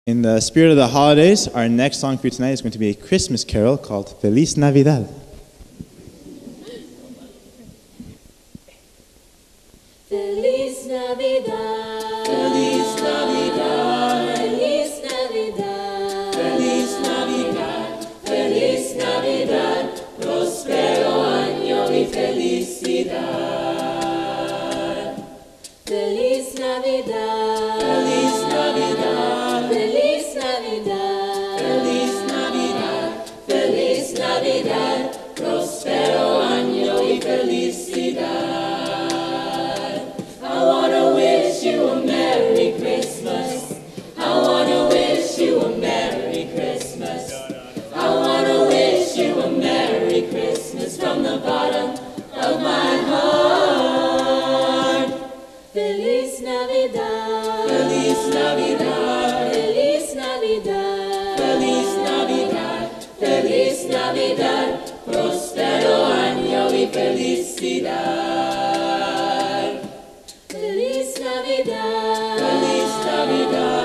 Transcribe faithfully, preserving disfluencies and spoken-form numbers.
In the spirit of the holidays, our next song for you tonight is going to be a Christmas carol called Feliz Navidad. Feliz Navidad, Feliz Navidad, Feliz Navidad, Feliz Navidad, Feliz Navidad, próspero año y felicidad. Feliz Navidad, Feliz Navidad, Feliz Navidad, Feliz Navidad, Feliz Navidad, próspero año y felicidad. I wanna wish you a Merry Christmas. I wanna wish you a Merry Christmas. I wanna wish you a Merry Christmas from the bottom of my heart. Feliz Navidad, Feliz Navidad, Feliz Navidad, Feliz Navidad, Feliz Navidad, próspero año y felicidad. Feliz Navidad, Feliz Navidad.